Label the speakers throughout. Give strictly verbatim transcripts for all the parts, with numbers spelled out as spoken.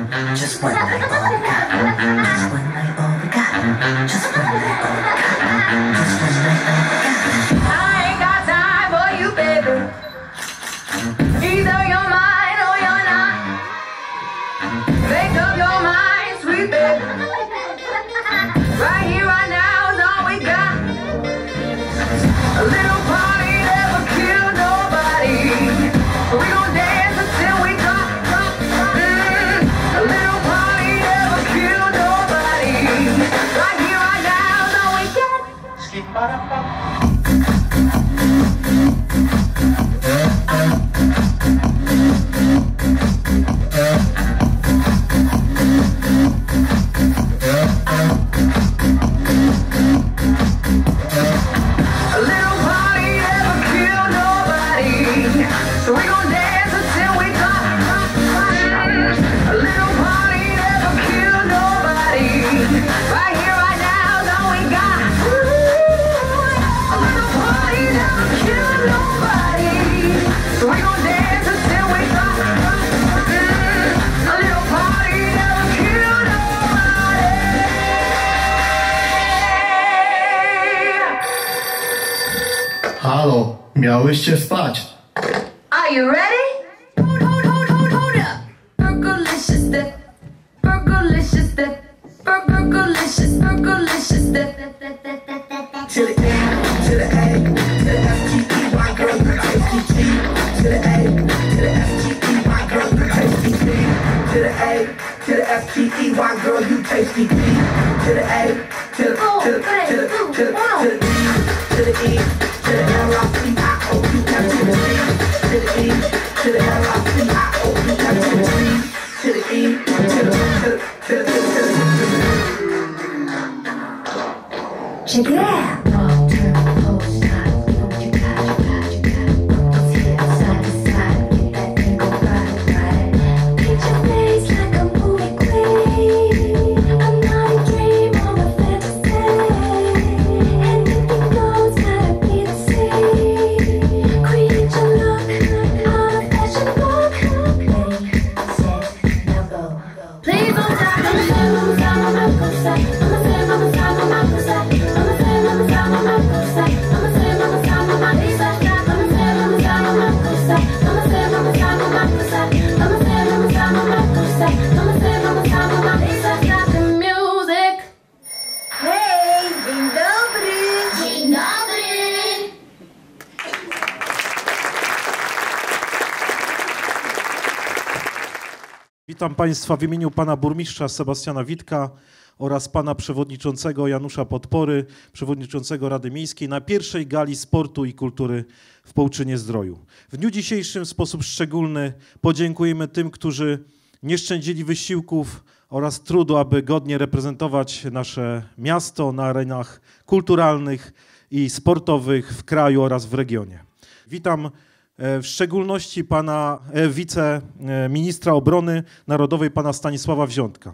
Speaker 1: Just one night, all we got. Just one night, all we got. Just one night, all we got. Just one night, all we got. I ain't got time for you, baby. Either you're mine or you're not. Make up your mind, sweet baby. Right here, right now is all we got. A little party never killed nobody. We gon' dance until we drop, drop, drop. Mm. A little party never killed nobody. Right here, right now is all we got. Skip A little party never killed nobody. So we gon' dance until we drop, drop, drop. A little party never killed nobody. Right here, right now is all we got. A little party never killed nobody. So we gon' dance until we drop, drop, drop. A little party never killed nobody.
Speaker 2: Halo, miałyście spać.
Speaker 1: Are you ready? Hold, hold, hold, hold, hold up. Burgerlicious dip. Burgerlicious dip. Burgerlicious, burgerlicious dip. To the A, to the A, to the F G E Y, girl, you tasty G. To the A, to the F G E Y, girl, you tasty B. To the A, to the F G E Y, girl, you tasty B. To the A, to the, to the, to the, to the, to the E, to the E, to the L I C I O U F to the E, to the E, to the L I C I O U F to the E, to the E, to the, to the, to the, to the, Check it out.
Speaker 3: Witam Państwa w imieniu pana burmistrza Sebastiana Witka oraz pana przewodniczącego Janusza Podpory, przewodniczącego Rady Miejskiej na pierwszej gali sportu i kultury w Połczynie-Zdroju. W dniu dzisiejszym w sposób szczególny podziękujemy tym, którzy nie szczędzili wysiłków oraz trudu, aby godnie reprezentować nasze miasto na arenach kulturalnych i sportowych w kraju oraz w regionie. Witam w szczególności pana wiceministra obrony narodowej, pana Stanisława Wziątka.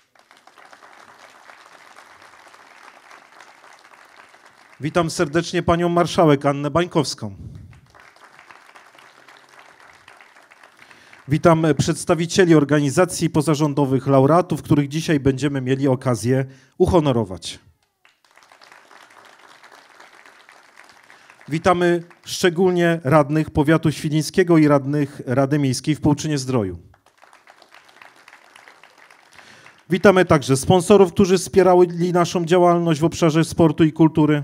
Speaker 3: Witam serdecznie panią marszałek Annę Bańkowską. Witam przedstawicieli organizacji pozarządowych, laureatów, których dzisiaj będziemy mieli okazję uhonorować. Witamy szczególnie radnych powiatu świdnickiego i radnych Rady Miejskiej w Połczynie-Zdroju. Witamy także sponsorów, którzy wspierali naszą działalność w obszarze sportu i kultury.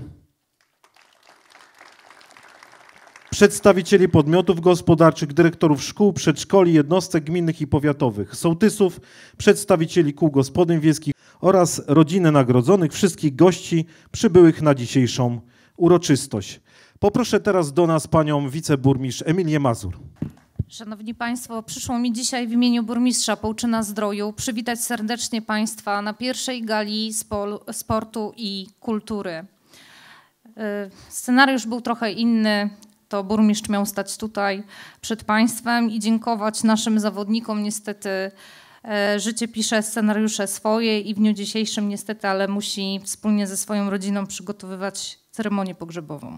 Speaker 3: Przedstawicieli podmiotów gospodarczych, dyrektorów szkół, przedszkoli, jednostek gminnych i powiatowych, sołtysów, przedstawicieli kół gospodyń wiejskich oraz rodziny nagrodzonych, wszystkich gości przybyłych na dzisiejszą uroczystość. Poproszę teraz do nas panią wiceburmistrz Emilię Mazur.
Speaker 4: Szanowni Państwo, przyszło mi dzisiaj w imieniu burmistrza Połczyna-Zdroju przywitać serdecznie Państwa na pierwszej gali sportu i kultury. Scenariusz był trochę inny, to burmistrz miał stać tutaj przed Państwem i dziękować naszym zawodnikom. Niestety życie pisze scenariusze swoje i w dniu dzisiejszym niestety, ale musi wspólnie ze swoją rodziną przygotowywać ceremonię pogrzebową.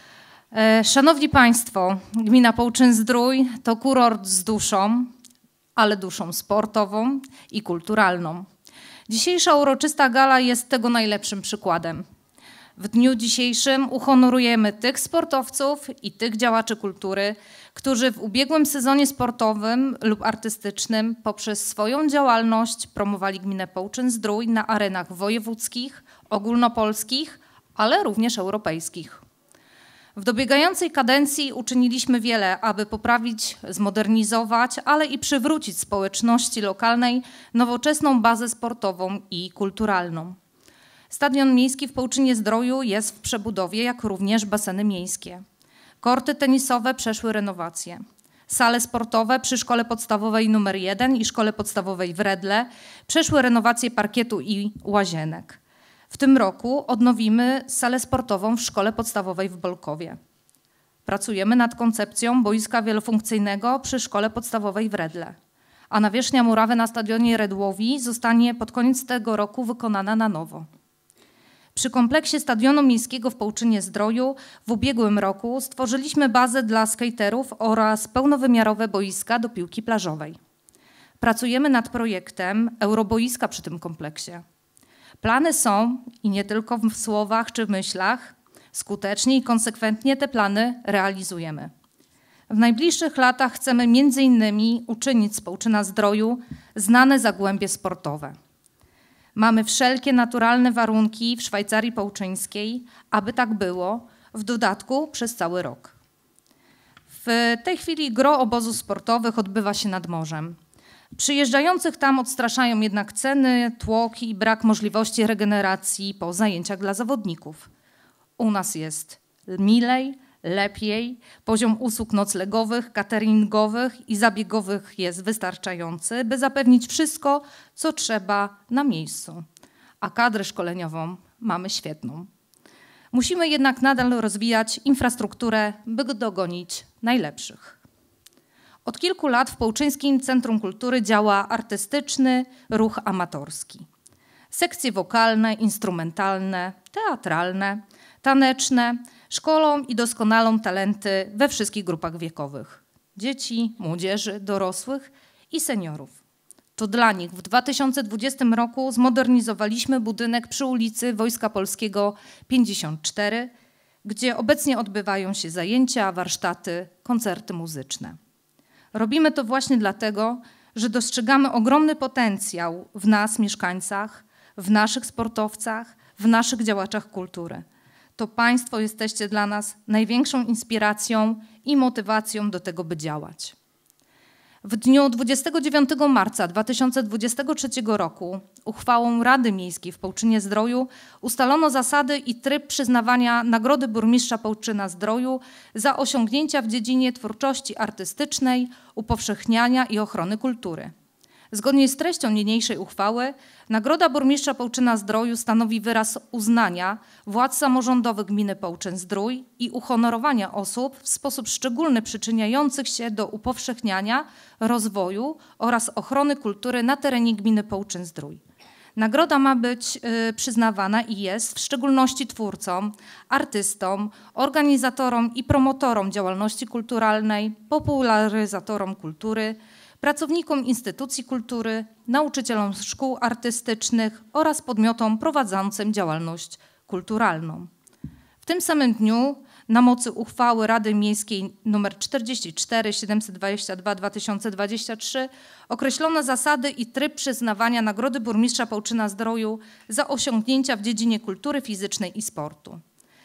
Speaker 4: Szanowni Państwo, gmina Połczyn-Zdrój to kurort z duszą, ale duszą sportową i kulturalną. Dzisiejsza uroczysta gala jest tego najlepszym przykładem. W dniu dzisiejszym uhonorujemy tych sportowców i tych działaczy kultury, którzy w ubiegłym sezonie sportowym lub artystycznym poprzez swoją działalność promowali gminę Połczyn-Zdrój na arenach wojewódzkich, ogólnopolskich, ale również europejskich. W dobiegającej kadencji uczyniliśmy wiele, aby poprawić, zmodernizować, ale i przywrócić społeczności lokalnej nowoczesną bazę sportową i kulturalną. Stadion miejski w Połczynie-Zdroju jest w przebudowie, jak również baseny miejskie. Korty tenisowe przeszły renowację. Sale sportowe przy Szkole Podstawowej nr jeden i Szkole Podstawowej w Redle przeszły renowację parkietu i łazienek. W tym roku odnowimy salę sportową w Szkole Podstawowej w Bolkowie. Pracujemy nad koncepcją boiska wielofunkcyjnego przy Szkole Podstawowej w Redle, a nawierzchnia murawy na stadionie Redłowi zostanie pod koniec tego roku wykonana na nowo. Przy kompleksie stadionu miejskiego w Połczynie-Zdroju w ubiegłym roku stworzyliśmy bazę dla skaterów oraz pełnowymiarowe boiska do piłki plażowej. Pracujemy nad projektem euroboiska przy tym kompleksie. Plany są, i nie tylko w słowach czy w myślach, skutecznie i konsekwentnie te plany realizujemy. W najbliższych latach chcemy między innymi uczynić z Połczyna-Zdroju znane zagłębie sportowe. Mamy wszelkie naturalne warunki w Szwajcarii Połczyńskiej, aby tak było, w dodatku przez cały rok. W tej chwili gro obozów sportowych odbywa się nad morzem. Przyjeżdżających tam odstraszają jednak ceny, tłok i brak możliwości regeneracji po zajęciach dla zawodników. U nas jest milej, lepiej, poziom usług noclegowych, cateringowych i zabiegowych jest wystarczający, by zapewnić wszystko, co trzeba na miejscu. A kadrę szkoleniową mamy świetną. Musimy jednak nadal rozwijać infrastrukturę, by dogonić najlepszych. Od kilku lat w Połczyńskim Centrum Kultury działa artystyczny ruch amatorski. Sekcje wokalne, instrumentalne, teatralne, taneczne szkolą i doskonalą talenty we wszystkich grupach wiekowych. Dzieci, młodzieży, dorosłych i seniorów. To dla nich w dwa tysiące dwudziestym roku zmodernizowaliśmy budynek przy ulicy Wojska Polskiego pięćdziesiąt cztery, gdzie obecnie odbywają się zajęcia, warsztaty, koncerty muzyczne. Robimy to właśnie dlatego, że dostrzegamy ogromny potencjał w nas, mieszkańcach, w naszych sportowcach, w naszych działaczach kultury. To Państwo jesteście dla nas największą inspiracją i motywacją do tego, by działać. W dniu dwudziestego dziewiątego marca dwa tysiące dwudziestego trzeciego roku uchwałą Rady Miejskiej w Połczynie-Zdroju ustalono zasady i tryb przyznawania Nagrody Burmistrza Połczyna-Zdroju za osiągnięcia w dziedzinie twórczości artystycznej, upowszechniania i ochrony kultury. Zgodnie z treścią niniejszej uchwały Nagroda Burmistrza Połczyna-Zdroju stanowi wyraz uznania władz samorządowych gminy Połczyn-Zdrój i uhonorowania osób w sposób szczególny przyczyniających się do upowszechniania, rozwoju oraz ochrony kultury na terenie gminy Połczyn-Zdrój. Nagroda ma być y, przyznawana i jest w szczególności twórcom, artystom, organizatorom i promotorom działalności kulturalnej, popularyzatorom kultury, pracownikom instytucji kultury, nauczycielom szkół artystycznych oraz podmiotom prowadzącym działalność kulturalną. W tym samym dniu na mocy uchwały Rady Miejskiej nr czterdzieści cztery siedemset dwadzieścia dwa dwa tysiące dwadzieścia trzy określono zasady i tryb przyznawania Nagrody Burmistrza Połczyna-Zdroju za osiągnięcia w dziedzinie kultury fizycznej i sportu.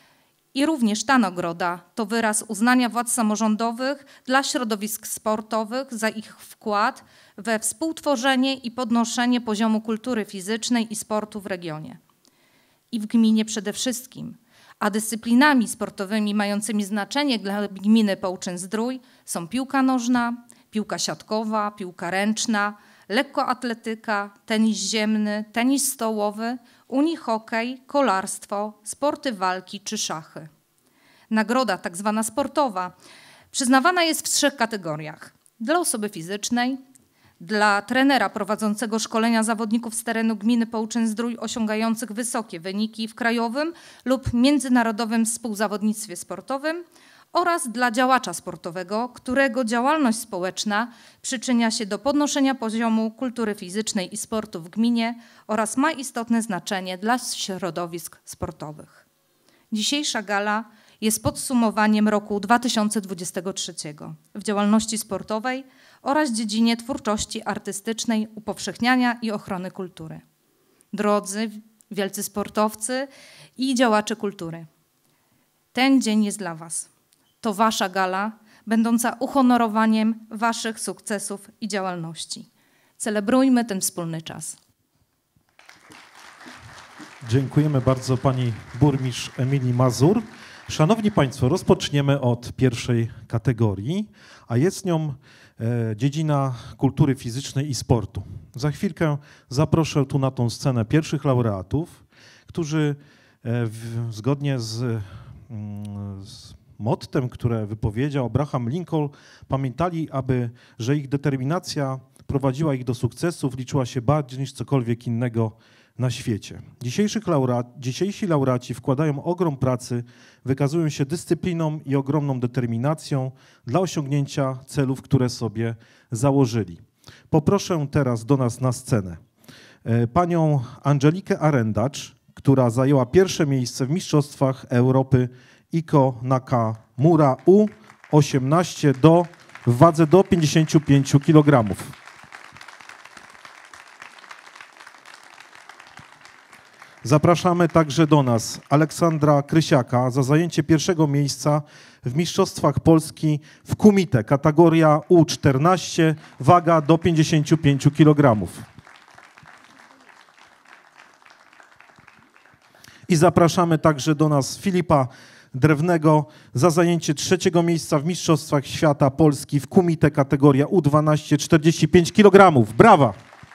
Speaker 4: I również ta nagroda to wyraz uznania władz samorządowych dla środowisk sportowych za ich wkład we współtworzenie i podnoszenie poziomu kultury fizycznej i sportu w regionie. I w gminie przede wszystkim. A dyscyplinami sportowymi mającymi znaczenie dla gminy Połczyn-Zdrój są piłka nożna, piłka siatkowa, piłka ręczna, lekkoatletyka, tenis ziemny, tenis stołowy, unihokej, kolarstwo, sporty walki czy szachy. Nagroda tak zwana sportowa przyznawana jest w trzech kategoriach. Dla osoby fizycznej, dla trenera prowadzącego szkolenia zawodników z terenu gminy Połczyn-Zdrój osiągających wysokie wyniki w krajowym lub międzynarodowym współzawodnictwie sportowym oraz dla działacza sportowego, którego działalność społeczna przyczynia się do podnoszenia poziomu kultury fizycznej i sportu w gminie oraz ma istotne znaczenie dla środowisk sportowych. Dzisiejsza gala jest podsumowaniem roku dwa tysiące dwudziestego trzeciego w działalności sportowej oraz dziedzinie twórczości artystycznej, upowszechniania i ochrony kultury. Drodzy, wielcy sportowcy i działacze kultury, ten dzień jest dla Was. To Wasza gala, będąca uhonorowaniem Waszych sukcesów i działalności. Celebrujmy ten wspólny czas.
Speaker 3: Dziękujemy bardzo pani burmistrz Emilii Mazur. Szanowni Państwo, rozpoczniemy od pierwszej kategorii, a jest nią e, dziedzina kultury fizycznej i sportu. Za chwilkę zaproszę tu na tą scenę pierwszych laureatów, którzy e, w, zgodnie z, mm, z mottem, które wypowiedział Abraham Lincoln, pamiętali, aby, że ich determinacja prowadziła ich do sukcesów, liczyła się bardziej niż cokolwiek innego na świecie. Dzisiejszych laureat, dzisiejsi laureaci wkładają ogrom pracy, wykazują się dyscypliną i ogromną determinacją dla osiągnięcia celów, które sobie założyli. Poproszę teraz do nas na scenę panią Angelikę Arendacz, która zajęła pierwsze miejsce w Mistrzostwach Europy Iko Nakamura U osiemnaście do, w wadze do pięćdziesięciu pięciu kilogramów. Zapraszamy także do nas Aleksandra Krysiaka za zajęcie pierwszego miejsca w Mistrzostwach Polski w kumite, kategoria U czternaście, waga do pięćdziesięciu pięciu kilogramów. I zapraszamy także do nas Filipa Drewnego za zajęcie trzeciego miejsca w Mistrzostwach Świata Polski w kumite, kategoria U dwanaście, czterdzieści pięć kilogramów. Brawa!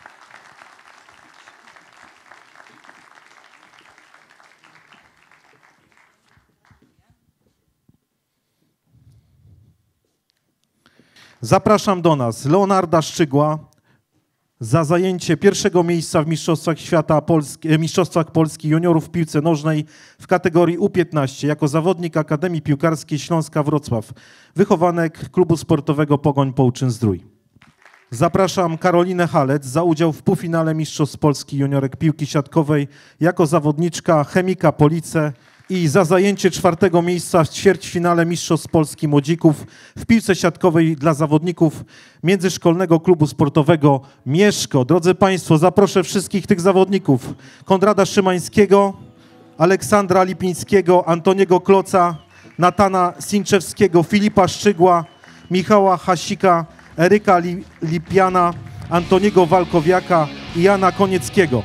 Speaker 3: Zapraszam do nas Leonarda Szczygła za zajęcie pierwszego miejsca w Mistrzostwach Świata Polski, Mistrzostwach Polski juniorów w piłce nożnej w kategorii U piętnaście jako zawodnik Akademii Piłkarskiej Śląska Wrocław, wychowanek klubu sportowego Pogoń Połczyn-Zdrój. Zapraszam Karolinę Halec za udział w półfinale Mistrzostw Polski juniorek piłki siatkowej jako zawodniczka Chemika Police i za zajęcie czwartego miejsca w ćwierćfinale Mistrzostw Polski Młodzików w piłce siatkowej dla zawodników Międzyszkolnego Klubu Sportowego Mieszko. Drodzy Państwo, zaproszę wszystkich tych zawodników. Konrada Szymańskiego, Aleksandra Lipińskiego, Antoniego Kloca, Natana Sinczewskiego, Filipa Szczygła, Michała Hasika, Eryka Lipiana, Antoniego Walkowiaka i Jana Konieckiego.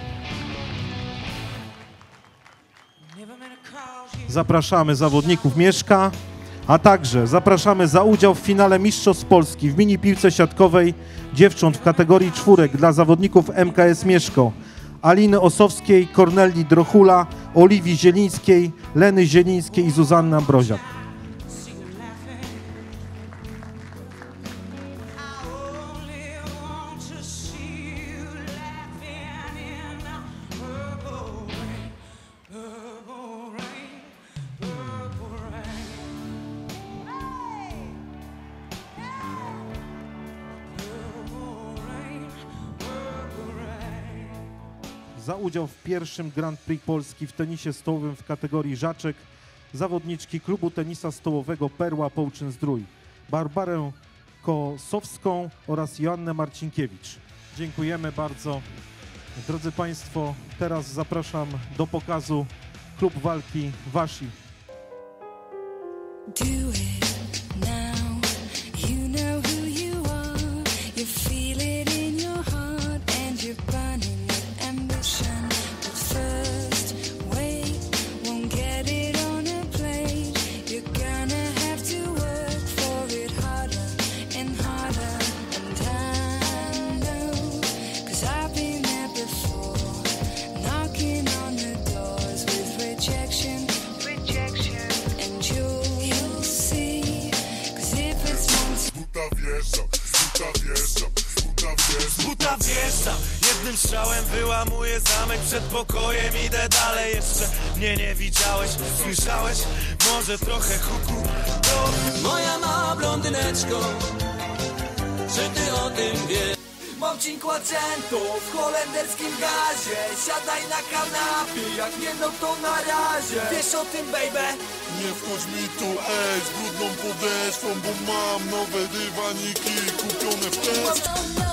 Speaker 3: Zapraszamy zawodników Mieszka, a także zapraszamy za udział w finale Mistrzostw Polski w mini piłce siatkowej dziewcząt w kategorii czwórek dla zawodników M K S Mieszko, Aliny Osowskiej, Kornelii Drochula, Oliwii Zielińskiej, Leny Zielińskiej i Zuzanny Ambroziak. Za udział w pierwszym Grand Prix Polski w tenisie stołowym w kategorii żaczek zawodniczki klubu tenisa stołowego Perła Połczyn-Zdrój, Barbarę Kosowską oraz Joannę Marcinkiewicz. Dziękujemy bardzo. Drodzy Państwo, teraz zapraszam do pokazu klub walki Wasi.
Speaker 5: Do it now. You know who you are. You feel it in your heart and you're burning with ambition. But first, wait, won't get it on a plate. You're gonna have to work for it harder and harder. And I know, 'cause I've been there before, knocking on the doors with rejection, rejection, and you'll You'll see
Speaker 6: Jednym strzałem wyłamuję zamek przed pokojem, idę dalej. Jeszcze mnie nie widziałeś, słyszałeś? Może trochę huku. To moja mała blondyneczko, czy ty o tym wiesz? Mam cinquecento w holenderskim gazie. Siadaj na kanapie, jak nie no to na razie. Wiesz o tym, baby?
Speaker 7: Nie wchodź mi tu, ej, z brudną podeszwą, bo mam nowe dywaniki kupione w test.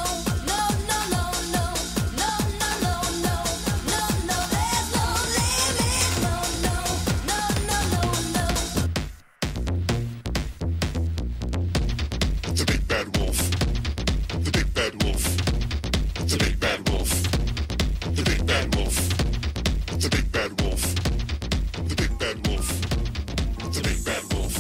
Speaker 7: The big bad wolf, the big bad wolf, the big bad wolf, the big bad wolf, the big bad wolf, the big bad wolf, the big bad wolf.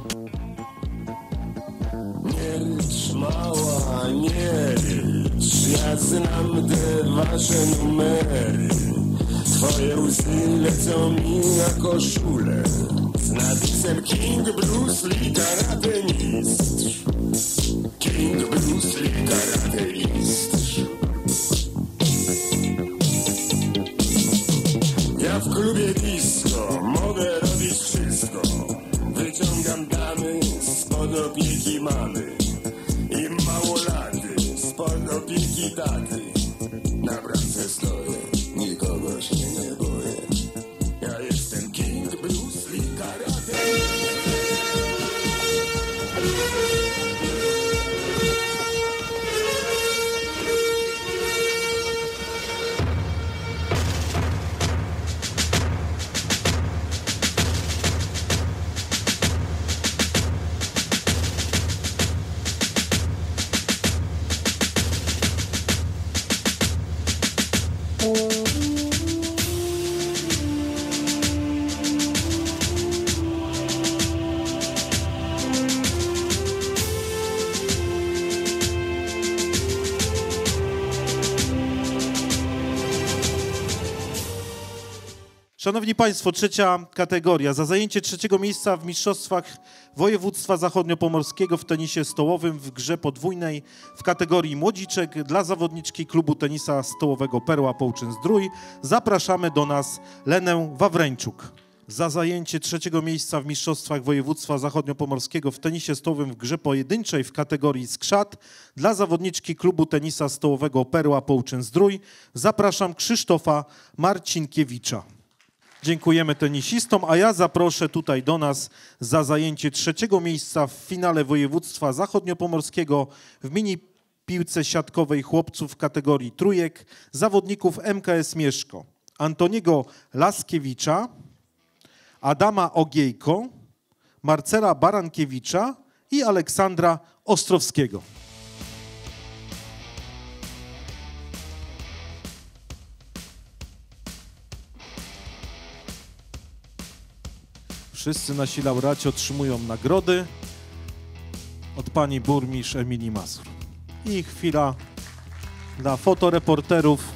Speaker 7: Nie licz, mała, nie licz, ja znam te wasze numery. Twoje łzy lecą mi na koszulę z napisem King Bruce Lee Karate Mistrz. King Bruce Lee Karate Mistrz. Ja w klubie disco mogę robić wszystko. Wyciągam damy spod opieki mamy i małolaty spod opieki taty. Na bramce stoję, nikogo się nie boję. Ja jestem King Bruce Lee Karate.
Speaker 3: Szanowni Państwo, trzecia kategoria. Za zajęcie trzeciego miejsca w Mistrzostwach Województwa Zachodniopomorskiego w tenisie stołowym w grze podwójnej w kategorii młodziczek dla zawodniczki klubu tenisa stołowego Perła Połczyn-Zdrój zapraszamy do nas Lenę Wawręczuk. Za zajęcie trzeciego miejsca w Mistrzostwach Województwa Zachodniopomorskiego w tenisie stołowym w grze pojedynczej w kategorii skrzat dla zawodniczki klubu tenisa stołowego Perła Połczyn-Zdrój zapraszam Krzysztofa Marcinkiewicza. Dziękujemy tenisistom, a ja zaproszę tutaj do nas za zajęcie trzeciego miejsca w finale województwa zachodniopomorskiego w mini piłce siatkowej chłopców w kategorii trójek zawodników M K S Mieszko. Antoniego Laskiewicza, Adama Ogiejko, Marcela Barankiewicza i Aleksandra Ostrowskiego. Wszyscy nasi laureaci otrzymują nagrody od pani burmistrz Emilii Mazur. I chwila dla fotoreporterów.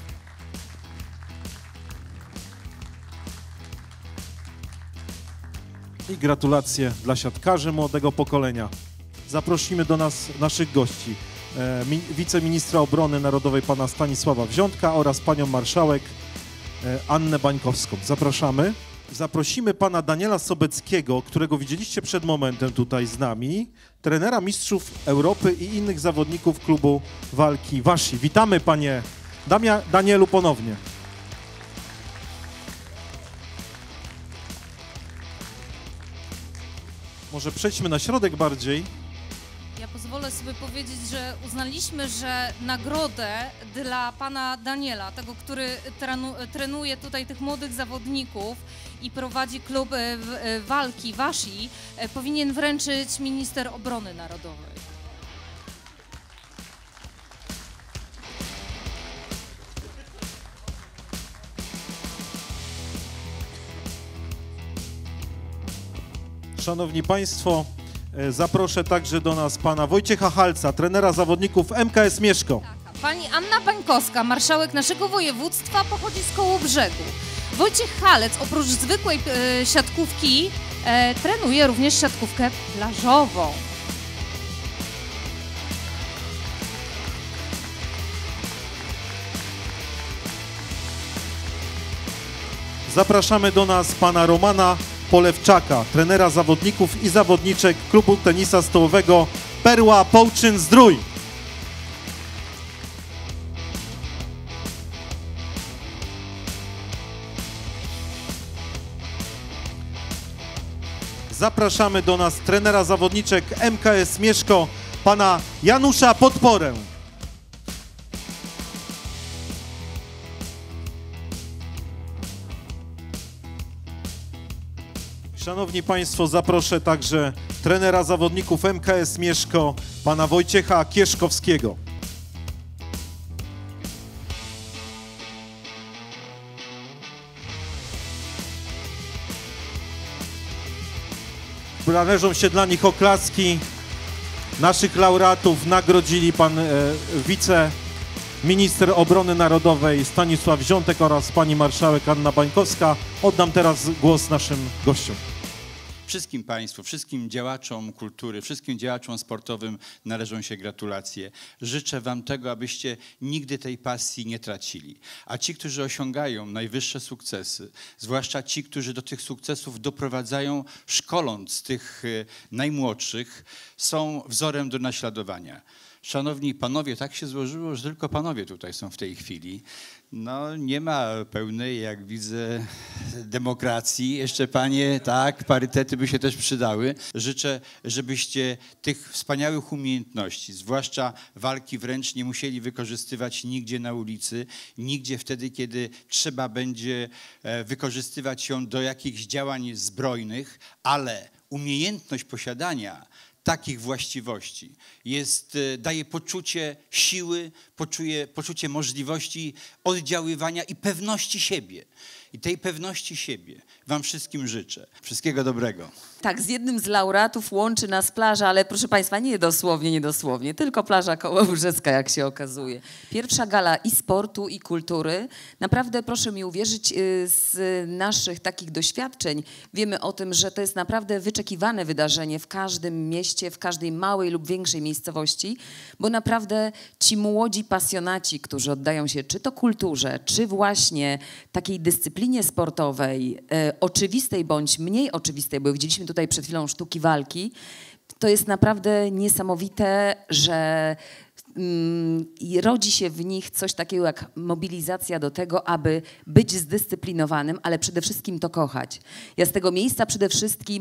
Speaker 3: I gratulacje dla siatkarzy młodego pokolenia. Zaprosimy do nas naszych gości. E, mi, wiceministra obrony narodowej pana Stanisława Wziątka oraz panią marszałek e, Annę Bańkowską. Zapraszamy. Zaprosimy pana Daniela Sobeckiego, którego widzieliście przed momentem tutaj z nami, trenera mistrzów Europy i innych zawodników klubu walki Wasi. Witamy panie Damia, Danielu ponownie. Może przejdźmy na środek bardziej.
Speaker 4: Ja pozwolę sobie powiedzieć, że uznaliśmy, że nagrodę dla pana Daniela, tego, który trenu, trenuje tutaj tych młodych zawodników i prowadzi klub walki Wasi, powinien wręczyć minister obrony narodowej.
Speaker 3: Szanowni Państwo, zaproszę także do nas pana Wojciecha Halca, trenera zawodników M K S Mieszko.
Speaker 4: Pani Anna Bańkowska, marszałek naszego województwa, pochodzi z Kołobrzegu. Wojciech Halec oprócz zwykłej e, siatkówki e, trenuje również siatkówkę plażową.
Speaker 3: Zapraszamy do nas pana Romana Polewczaka, trenera zawodników i zawodniczek klubu tenisa stołowego Perła Połczyn-Zdrój. Zapraszamy do nas trenera zawodniczek M K S Mieszko, pana Janusza Podporę. Szanowni Państwo, zaproszę także trenera zawodników M K S Mieszko, pana Wojciecha Kieszkowskiego. Należą się dla nich oklaski. Naszych laureatów nagrodzili pan e, wiceminister obrony narodowej Stanisław Ziątek oraz pani marszałek Anna Bańkowska. Oddam teraz głos naszym gościom.
Speaker 8: Wszystkim Państwu, wszystkim działaczom kultury, wszystkim działaczom sportowym należą się gratulacje. Życzę Wam tego, abyście nigdy tej pasji nie tracili. A ci, którzy osiągają najwyższe sukcesy, zwłaszcza ci, którzy do tych sukcesów doprowadzają, szkoląc tych najmłodszych, są wzorem do naśladowania. Szanowni panowie, tak się złożyło, że tylko panowie tutaj są w tej chwili. No nie ma pełnej, jak widzę, demokracji. Jeszcze panie, tak, parytety by się też przydały. Życzę, żebyście tych wspaniałych umiejętności, zwłaszcza walki wręcz, nie musieli wykorzystywać nigdzie na ulicy, nigdzie wtedy, kiedy trzeba będzie wykorzystywać ją do jakichś działań zbrojnych, ale umiejętność posiadania takich właściwości jest, daje poczucie siły, poczuje, poczucie możliwości oddziaływania i pewności siebie. I tej pewności siebie Wam wszystkim życzę. Wszystkiego dobrego.
Speaker 9: Tak, z jednym z laureatów łączy nas plaża, ale proszę Państwa, nie dosłownie, nie dosłownie, tylko plaża Kołobrzeska, jak się okazuje. Pierwsza gala i sportu, i kultury. Naprawdę proszę mi uwierzyć, z naszych takich doświadczeń wiemy o tym, że to jest naprawdę wyczekiwane wydarzenie w każdym mieście, w każdej małej lub większej miejscowości, bo naprawdę ci młodzi pasjonaci, którzy oddają się czy to kulturze, czy właśnie takiej dyscyplinie sportowej, e, oczywistej bądź mniej oczywistej, bo widzieliśmy tutaj przed chwilą sztuki walki, to jest naprawdę niesamowite, że mm, rodzi się w nich coś takiego jak mobilizacja do tego, aby być zdyscyplinowanym, ale przede wszystkim to kochać. Ja z tego miejsca przede wszystkim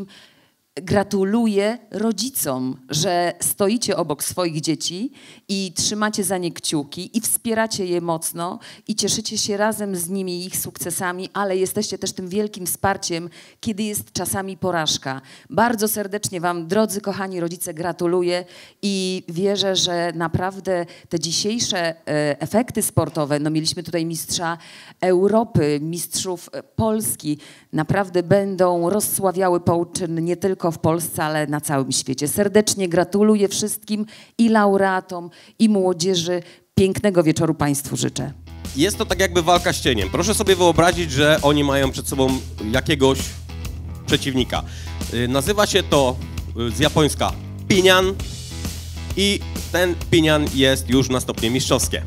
Speaker 9: gratuluję rodzicom, że stoicie obok swoich dzieci i trzymacie za nie kciuki i wspieracie je mocno i cieszycie się razem z nimi ich sukcesami, ale jesteście też tym wielkim wsparciem, kiedy jest czasami porażka. Bardzo serdecznie Wam, drodzy kochani rodzice, gratuluję i wierzę, że naprawdę te dzisiejsze efekty sportowe, no mieliśmy tutaj mistrza Europy, mistrzów Polski, naprawdę będą rozsławiały Połczyn nie tylko w Polsce, ale na całym świecie. Serdecznie gratuluję wszystkim i laureatom, i młodzieży. Pięknego wieczoru Państwu życzę.
Speaker 10: Jest to tak jakby walka z cieniem. Proszę sobie wyobrazić, że oni mają przed sobą jakiegoś przeciwnika. Nazywa się to z japońska pinian i ten pinian jest już na stopnie mistrzowskie.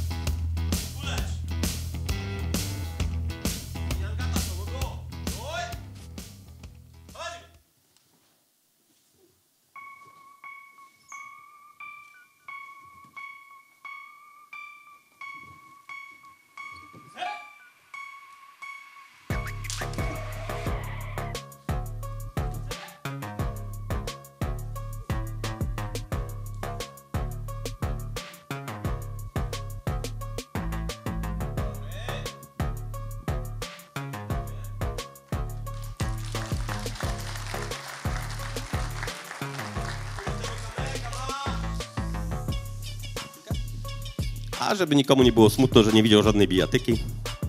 Speaker 10: A żeby nikomu nie było smutno, że nie widział żadnej bijatyki.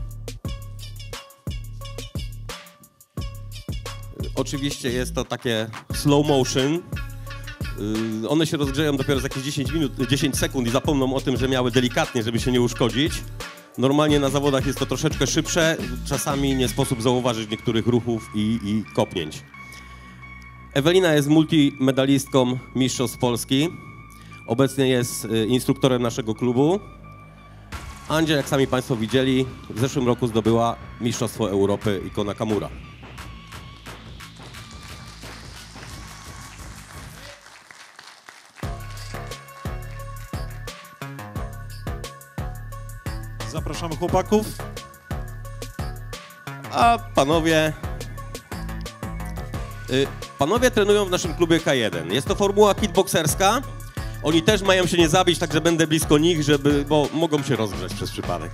Speaker 10: Oczywiście jest to takie slow motion. Yy, one się rozgrzeją dopiero za jakieś dziesięć minut, dziesięć sekund i zapomną o tym, że miały delikatnie, żeby się nie uszkodzić. Normalnie na zawodach jest to troszeczkę szybsze. Czasami nie sposób zauważyć niektórych ruchów i, i kopnięć. Ewelina jest multimedalistką Mistrzostw Polski. Obecnie jest instruktorem naszego klubu. Andzia, jak sami Państwo widzieli, w zeszłym roku zdobyła Mistrzostwo Europy Iko Nakamura.
Speaker 3: Zapraszamy chłopaków.
Speaker 10: A panowie... Y, panowie trenują w naszym klubie K jeden. Jest to formuła kickboxerska. Oni też mają się nie zabić, także będę blisko nich, żeby, bo mogą się rozgrzać przez przypadek.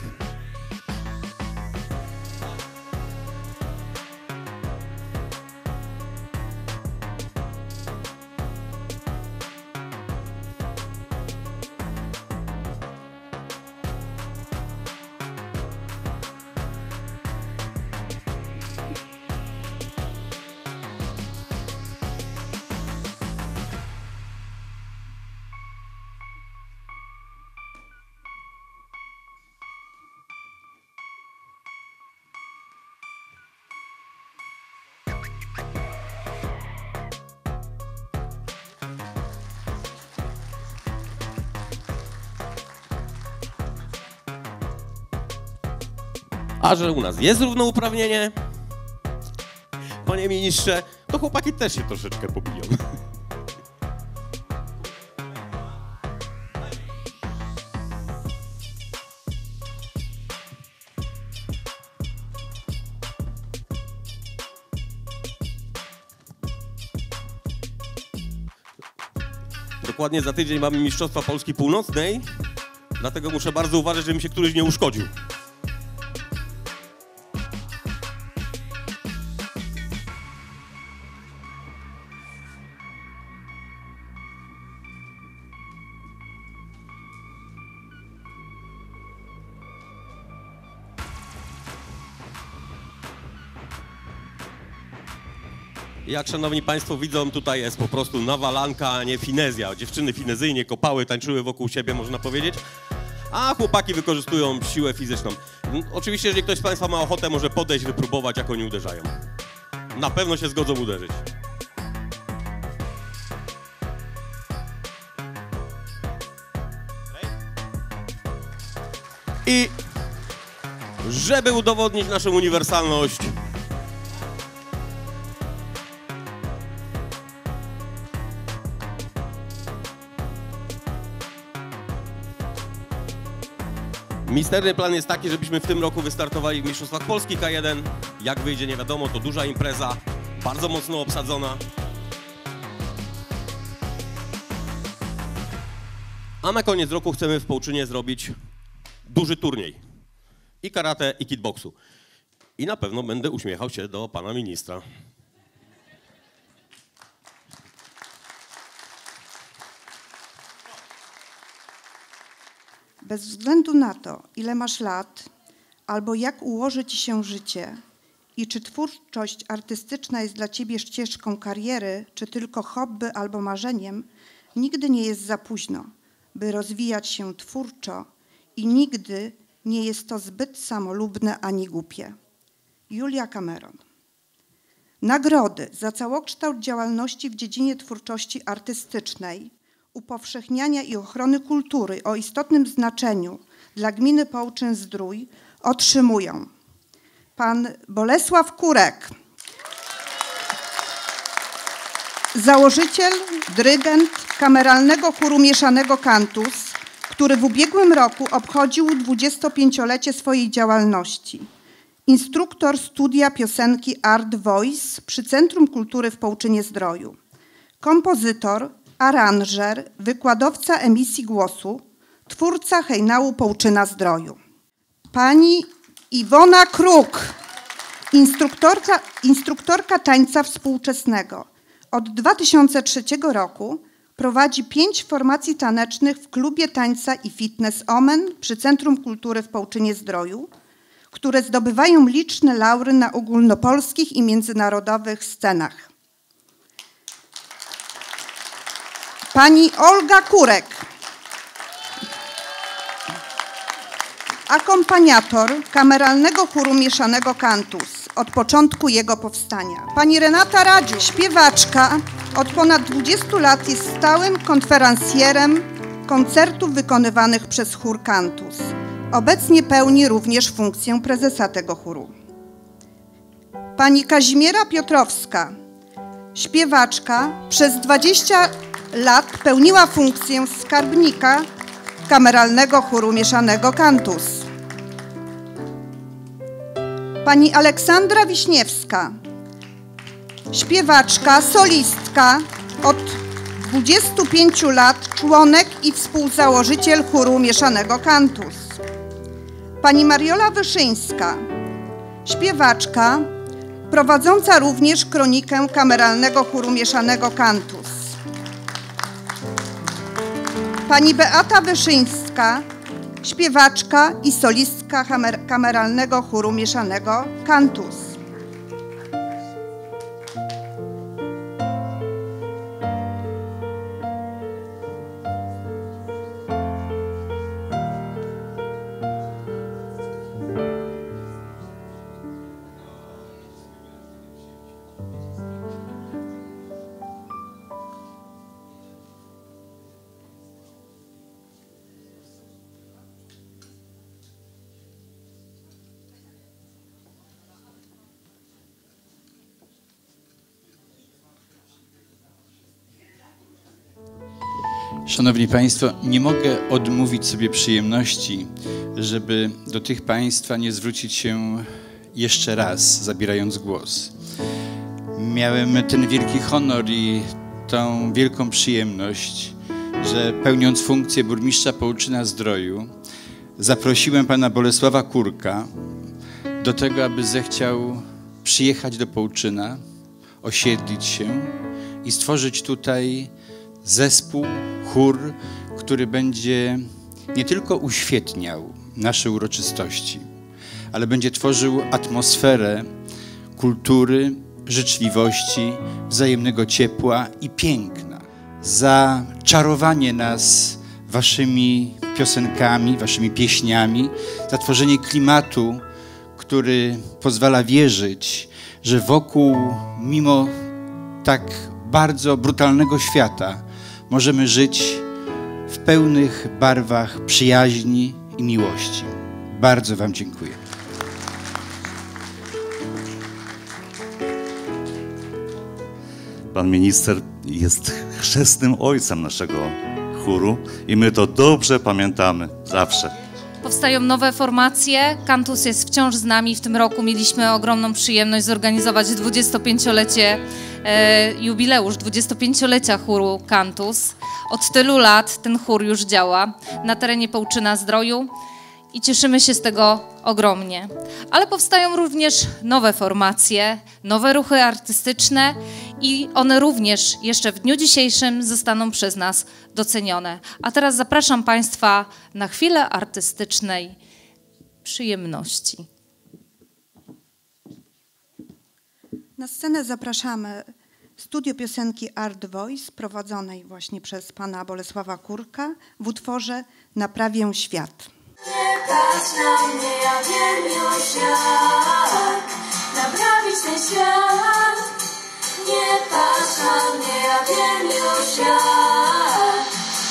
Speaker 10: A że u nas jest równouprawnienie, panie ministrze, to chłopaki też się troszeczkę pobiją. Dokładnie za tydzień mamy Mistrzostwa Polski Północnej, dlatego muszę bardzo uważać, żeby mi się któryś nie uszkodził. Jak szanowni państwo widzą, tutaj jest po prostu nawalanka, a nie finezja. Dziewczyny finezyjnie kopały, tańczyły wokół siebie, można powiedzieć, a chłopaki wykorzystują siłę fizyczną. Oczywiście, jeżeli ktoś z państwa ma ochotę, może podejść, wypróbować, jak oni uderzają. Na pewno się zgodzą uderzyć. I żeby udowodnić naszą uniwersalność, misterny plan jest taki, żebyśmy w tym roku wystartowali w Mistrzostwach Polski K jeden. Jak wyjdzie, nie wiadomo, to duża impreza, bardzo mocno obsadzona. A na koniec roku chcemy w Połczynie zrobić duży turniej. I karate, i kickboksu. I na pewno będę uśmiechał się do pana ministra.
Speaker 11: Bez względu na to, ile masz lat, albo jak ułoży ci się życie i czy twórczość artystyczna jest dla ciebie ścieżką kariery, czy tylko hobby albo marzeniem, nigdy nie jest za późno, by rozwijać się twórczo i nigdy nie jest to zbyt samolubne ani głupie. Julia Cameron. Nagrody za całokształt działalności w dziedzinie twórczości artystycznej, upowszechniania i ochrony kultury o istotnym znaczeniu dla gminy Połczyn-Zdrój otrzymują pan Bolesław Kurek, założyciel, dyrygent Kameralnego Chóru Mieszanego Cantus, który w ubiegłym roku obchodził dwudziestopięciolecie swojej działalności. Instruktor studia piosenki Art Voice przy Centrum Kultury w Połczynie-Zdroju. Kompozytor, aranżer, wykładowca emisji głosu, twórca hejnału Połczyna-Zdroju. Pani Iwona Kruk, instruktorka, instruktorka tańca współczesnego. Od dwa tysiące trzeciego roku prowadzi pięć formacji tanecznych w klubie tańca i fitness Omen przy Centrum Kultury w Połczynie-Zdroju, które zdobywają liczne laury na ogólnopolskich i międzynarodowych scenach. Pani Olga Kurek, akompaniator Kameralnego Chóru Mieszanego Cantus od początku jego powstania. Pani Renata Radziu, śpiewaczka, od ponad dwudziestu lat jest stałym konferencjerem koncertów wykonywanych przez chór Cantus. Obecnie pełni również funkcję prezesa tego chóru. Pani Kazimiera Piotrowska, śpiewaczka, przez dwadzieścia lat pełniła funkcję skarbnika Kameralnego Chóru Mieszanego Cantus. Pani Aleksandra Wiśniewska, śpiewaczka, solistka, od dwudziestu pięciu lat członek i współzałożyciel Chóru Mieszanego Cantus. Pani Mariola Wyszyńska, śpiewaczka, prowadząca również kronikę Kameralnego Chóru Mieszanego Cantus. Pani Beata Wyszyńska, śpiewaczka i solistka Kameralnego Chóru Mieszanego Cantus.
Speaker 8: Szanowni Państwo, nie mogę odmówić sobie przyjemności, żeby do tych Państwa nie zwrócić się jeszcze raz, zabierając głos. Miałem ten wielki honor i tą wielką przyjemność, że pełniąc funkcję burmistrza Połczyna-Zdroju, zaprosiłem pana Bolesława Kurka do tego, aby zechciał przyjechać do Połczyna, osiedlić się i stworzyć tutaj zespół, chór, który będzie nie tylko uświetniał nasze uroczystości, ale będzie tworzył atmosferę kultury, życzliwości, wzajemnego ciepła i piękna. Za czarowanie nas waszymi piosenkami, waszymi pieśniami, za tworzenie klimatu, który pozwala wierzyć, że wokół, mimo tak bardzo brutalnego świata, możemy żyć w pełnych barwach przyjaźni i miłości. Bardzo wam dziękuję.
Speaker 12: Pan minister jest chrzestnym ojcem naszego chóru i my to dobrze pamiętamy, zawsze.
Speaker 4: Powstają nowe formacje. Cantus jest wciąż z nami. W tym roku mieliśmy ogromną przyjemność zorganizować dwudziestopięciolecie, e, jubileusz dwudziestopięciolecia chóru Cantus. Od tylu lat ten chór już działa na terenie Połczyna-Zdroju i cieszymy się z tego ogromnie. Ale powstają również nowe formacje, nowe ruchy artystyczne i one również jeszcze w dniu dzisiejszym zostaną przez nas docenione. A teraz zapraszam Państwa na chwilę artystycznej przyjemności.
Speaker 11: Na scenę zapraszamy studio piosenki Art Voice prowadzonej właśnie przez pana Bolesława Kurka w utworze Naprawię świat.
Speaker 1: Nie patrz na mnie, ja wiem już jak naprawić ten świat. Nie patrz na mnie, ja wiem już jak.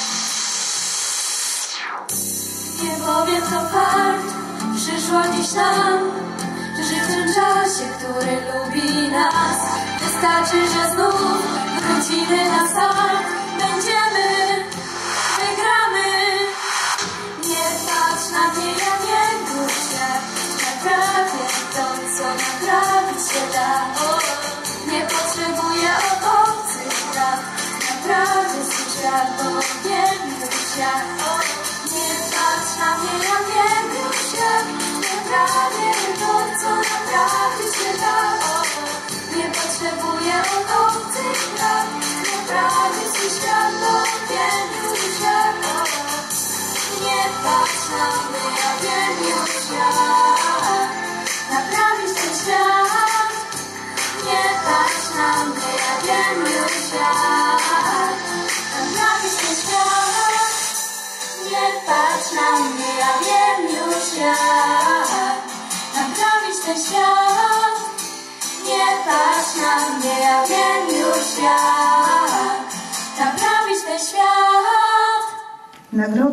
Speaker 1: Nie powiem, to fakt, przyszło dziś nam, że żyć w tym czasie, który lubi nas. Wystarczy, że znów wrócimy na start, będziemy, wygramy. Nie patrz na mnie, ja wiem już jak naprawię to, co naprawić się da. O, nie potrzebuję od obcych rad, naprawdę swój świat, bo wiem już jak. O, nie patrz na mnie, ja wiem już jak naprawię to, co naprawić się da. O, nie potrzebuję od obcych rad, naprawdę swój świat, bo wiem już jak. O, nie patrz na mnie, ja wiem już jak naprawić ten świat. Nie patrz na mnie, ja wiem już jak naprawić ten świat. Nie patrz na mnie, ja wiem już jak naprawić ten świat. Nie patrz na mnie, ja wiem już jak naprawić ten świat.
Speaker 11: Nagrody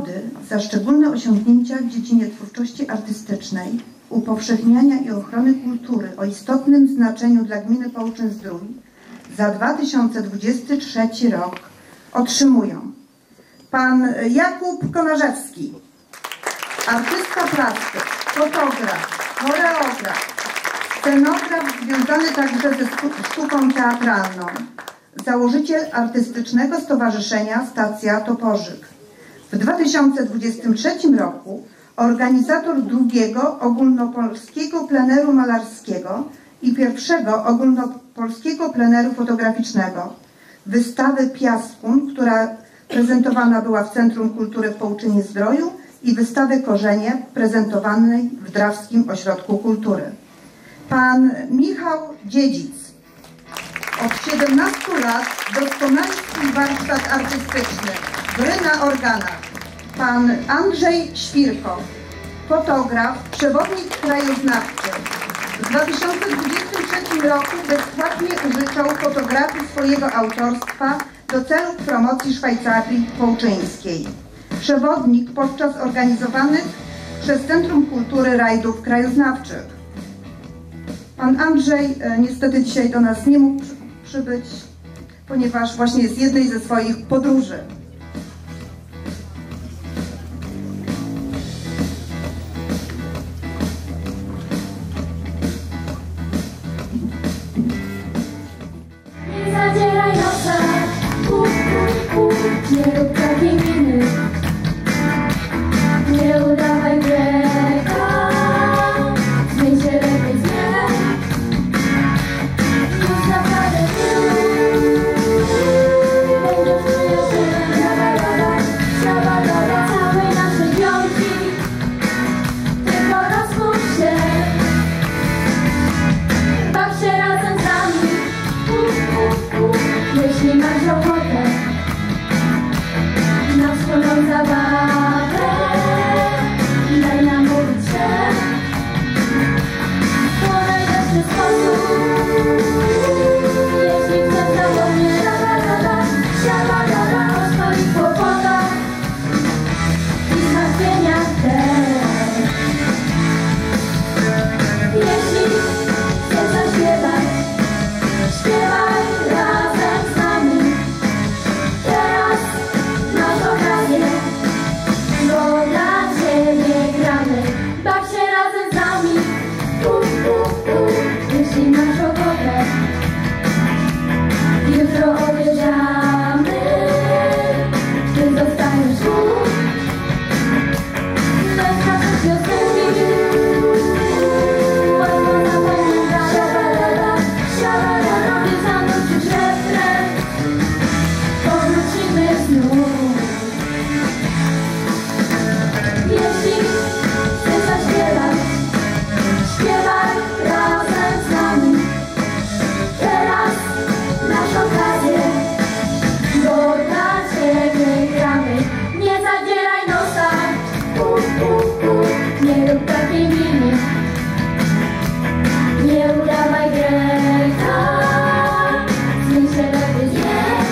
Speaker 11: za szczególne osiągnięcia w dziedzinie twórczości artystycznej, upowszechniania i ochrony kultury o istotnym znaczeniu dla gminy Połczyn-Zdrój za dwa tysiące dwudziesty trzeci rok otrzymują pan Jakub Konarzewski, artysta plastyk, fotograf, choreograf, scenograf związany także ze sztuką teatralną, założyciel Artystycznego Stowarzyszenia Stacja Toporzyk. W dwa tysiące dwudziestym trzecim roku organizator drugiego ogólnopolskiego pleneru malarskiego i pierwszego ogólnopolskiego pleneru fotograficznego, wystawy Piaskun, która prezentowana była w Centrum Kultury w Połczynie-Zdroju, i wystawy Korzenie prezentowanej w Drawskim Ośrodku Kultury. Pan Michał Dziedzic. Od siedemnastu lat doskonali swój warsztat artystyczny, gry na organach. Pan Andrzej Świrko, fotograf, przewodnik krajoznawczy. W dwa tysiące dwudziestym trzecim roku bezpłatnie użyczał fotografii swojego autorstwa do celów promocji Szwajcarii Połczyńskiej. Przewodnik podczas organizowanych przez Centrum Kultury rajdów krajoznawczych. Pan Andrzej e, niestety dzisiaj do nas nie mógł przy, przybyć, ponieważ właśnie jest z jednej ze swoich podróży.
Speaker 1: Nie zadzieraj nosa, u, u, u, nie rób takiej miny. Nie udawaj Greka, zmień się lepiej zmień. Już naprawdę ty będziesz przyjacielem. Siabadaba, siabadaba, całej naszej piątki. Tylko rozpuść się, baw się razem z nami. U, u, u, jeśli masz ochotę na wspólną zabawę, daj nam mówić się, podejdziesz sposób. Jeśli chcesz założyć siabadaba, siabadaba o swoich kłopotach i zmartwieniach też. Jeśli chcesz zaśpiewać, śpiewaj razem z nami. Teraz masz okazję, bo dla Ciebie gramy. Baw się razem z nami, u, u, u, jeśli masz ochotę. Jutro odjeżdżamy, Ty zostaniesz tu. Bez naszych piosenki łatwo zapamiętać. Siabadaba, siabadaba, gdy zanucisz refren, powrócimy znów. Jeśli chcesz zaśpiewać, śpiewaj razem z nami. Teraz masz okazję, bo dla Ciebie gramy. Nie zadzieraj nosa, u, u, u, nie rób takiej miny. Nie udawaj Greka, zmień się lepiej zmień.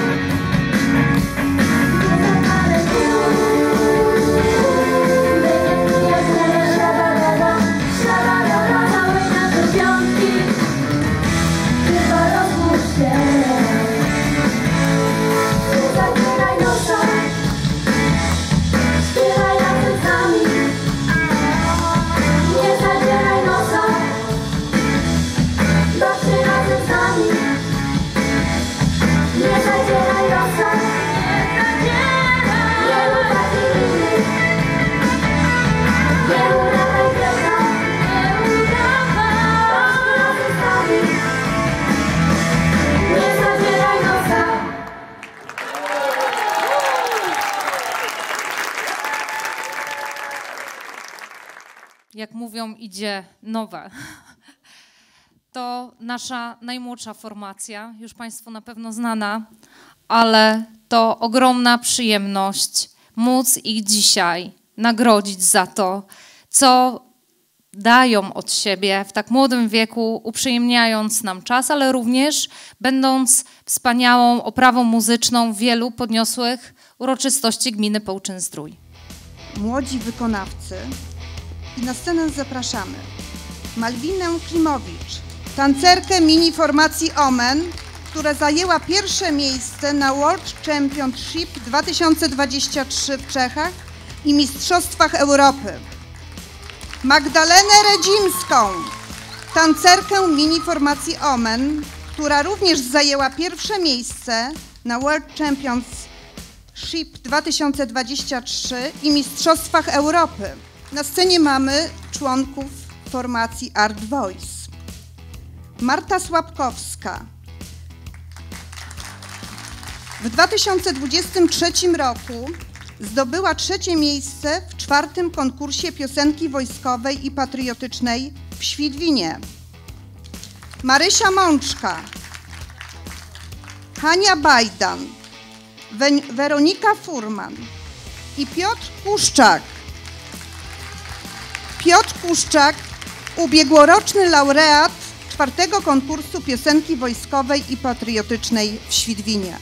Speaker 1: Nie zapalę tu, będziesz przyjacielem. Siabadaba, siabadaba, całej naszej piątki. Tylko rozpuść się, nie zadzieraj nosa, śpiewaj razem z nami. Nie zadzieraj nosa, baw się razem z nami. Nie zadzieraj nosa, nie rób takiej miny. Nie udawaj Greka, baw się razem z nami. Nie zadzieraj nosa.
Speaker 4: Jak mówią, idzie nowe. To nasza najmłodsza formacja, już Państwu na pewno znana, ale to ogromna przyjemność móc ich dzisiaj nagrodzić za to, co dają od siebie w tak młodym wieku, uprzyjemniając nam czas, ale również będąc wspaniałą oprawą muzyczną wielu podniosłych uroczystości gminy Połczyn-Zdrój.
Speaker 11: młodzi wykonawcy i na scenę zapraszamy Malwinę Klimowicz, tancerkę mini formacji Omen, która zajęła pierwsze miejsce na World Championship dwa tysiące dwudziestym trzecim w Czechach i Mistrzostwach Europy. Magdalenę Redzimską, tancerkę mini formacji Omen, która również zajęła pierwsze miejsce na World Championship dwa tysiące dwudziestym trzecim i Mistrzostwach Europy. Na scenie mamy członków formacji Art Voice. Marta Słapkowska. W dwa tysiące dwudziestym trzecim roku zdobyła trzecie miejsce w czwartym konkursie piosenki wojskowej i patriotycznej w Świdwinie. Marysia Mączka, Hania Bajdan, We- Weronika Furman i Piotr Kuszczak. Piotr Kuszczak, ubiegłoroczny laureat czwartego konkursu piosenki wojskowej i patriotycznej w Świdwinie.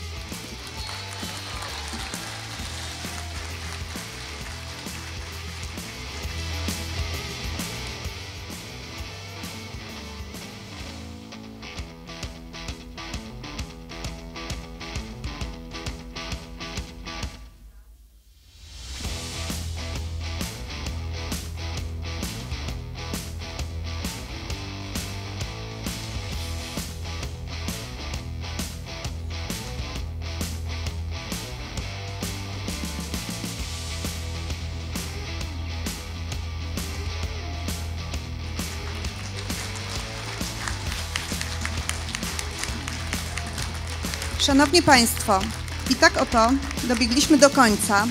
Speaker 11: Szanowni Państwo, i tak oto dobiegliśmy do końca.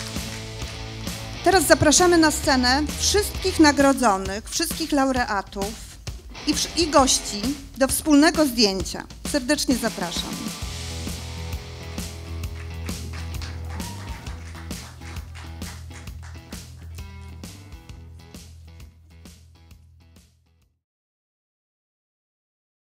Speaker 11: Teraz zapraszamy na scenę wszystkich nagrodzonych, wszystkich laureatów i, i gości do wspólnego zdjęcia. Serdecznie zapraszam.